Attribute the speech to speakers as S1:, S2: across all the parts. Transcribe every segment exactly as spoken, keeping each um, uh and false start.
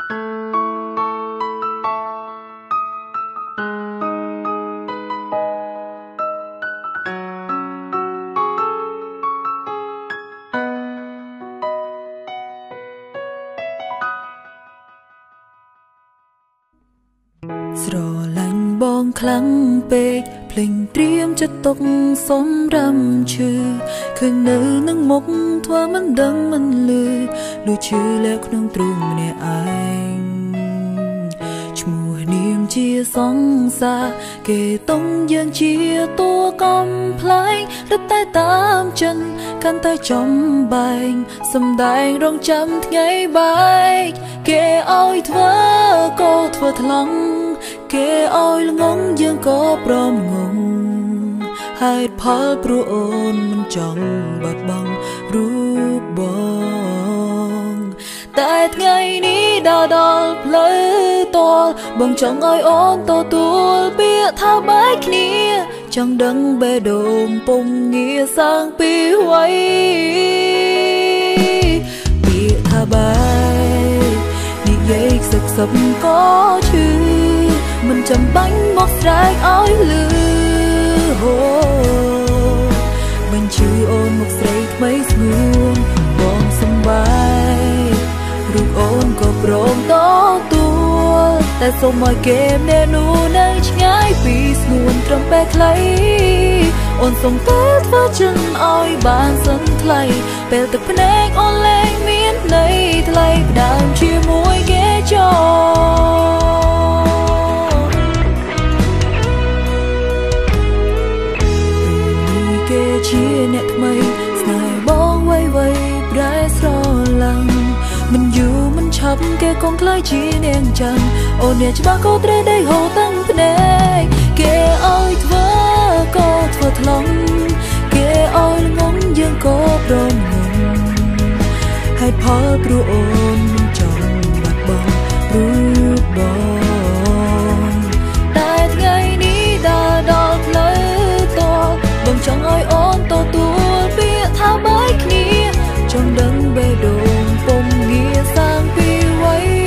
S1: ស្រឡាញ់បងខ្លាំងពេកភ្លេងត្រៀមចិត្តទុកសុំរំឈឺឃើញនៅនឹងមុខធ្វើមិនដឹងមិនលឺលួចឈឺលែក្នុងទ្រូងម្នាក់ឯងឈ្មោះនាមជាសង្សារគេតុងយើងជាតួកំប្លែងរត់តែតាមចិនកាន់តែចំបែងសំដែងរងចាំថ្ងៃបែកគេឲ្យធ្វើក៏ធ្វើថ្លង់គេឲ្យល្ងងយើងក៏ព្រមងងហេតុផលព្រោះអូនមិនចង់បាត់បង់រូបបងតែថ្ងៃនេះដល់ដល់ផ្លូវតលបងចង់ឲ្យអូនទទួលពាក្យថាបែកគ្នាចង់ដឹងបេះដូងពុំងាសាងពីໄວពាក្យថាបែកនិយាយខ្សឹបខ្សឹបក៏ឈឺមិនចាំបាញ់មកស្រែកឲ្យលឺហូបញ្ជឿអូនមកស្រីថ្មីស្ងួនបងសំបាយរូបអូនក៏ព្រមតទួលតែសូមឲ្យគេអ្នកនោះនៅឆ្ងាយពីស្ងួនត្រឹមពេលខ្លីអូនសូមតែធ្វើចិនឲ្យបានសិនថ្លៃពេលទឹកភ្នែកអូនលែងមានន័យថ្លៃផ្ដើមជាមួយគេចោជាអ្នកថ្មីស្នេហ៍បងវ័យវ័យប្រែស្រឡាំងមិនយូរមិនឆាប់គេកុំខ្លាយជានាងចាំងអូនអ្នកច្បាស់ក៏ត្រូវដេកហូរតាំងភ្នែកគេឲ្យធ្វើក៏ធ្វើថ្លង់គេឲ្យល្ងងយើងក៏ព្រមងងហេតុផលព្រោះអូនមិនចង់បាត់បង់រូបបងតែថ្ងៃនេះដល់ដល់ផ្លូវតលបងចង់ឲ្យអូនទទួលពាក្យថាបែកគ្នាចង់ដឹងបេះដូងពុំងាសាងពីໄວ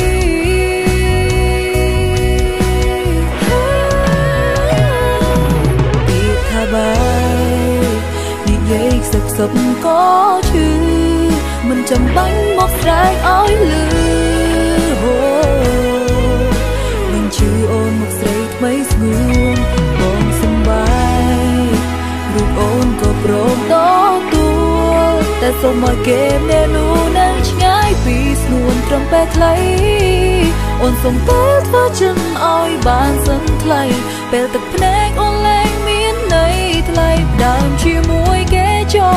S1: ពាក្យថាបែកនិយាយខ្សឹបខ្សឹបក៏ឈឺមិនចាំបាញ់មកស្រែកឲ្យលឺហូនឹងជឿអូនមកស្រីថ្មីស្ងួនបងសំបាយរូបអូនក៏ព្រមតទួលតែសូមឲ្យគេអ្នកនោះនៅឆ្ងាយពីស្ងួនត្រឹមពេលខ្លីអូនសូមតែធ្វើចិនឲ្យបានសិនថ្លៃពេលទឹកភ្នែកអូនលែងមានន័យថ្លៃដើមជាមួយគេចោ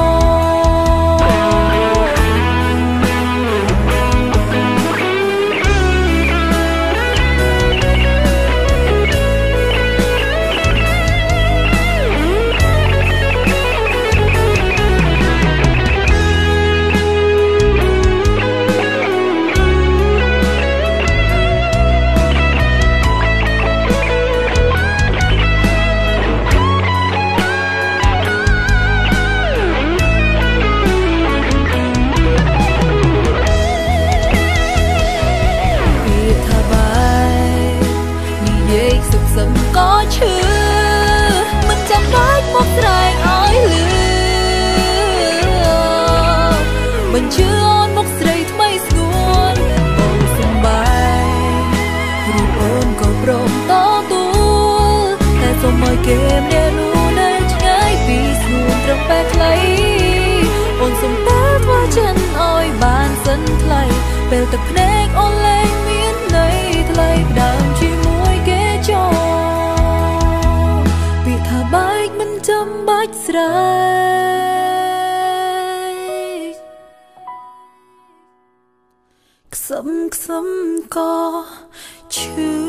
S1: ក៏ឈឺមិនចាំបាច់មកស្រែកឲ្យលឺបញ្ជឿអូនមកស្រីថ្មីស្ងួនបងសំបាយរូបអូនក៏ព្រមតទួលតែសូមឲ្យគេអ្នកនោះនៅឆ្ងាយពីស្ងួនត្រឹមពេលខ្លីអូនសូមតែធ្វើចិនឲ្យបានសិនថ្លៃពេលទឹកភ្នែកអូនលែងមានន័យថ្លៃផ្ដើមជាមួយគេចោបែកមិនចាំបាច់ស្រែកខ្សឹមខ្សឹមក៏ឈឺ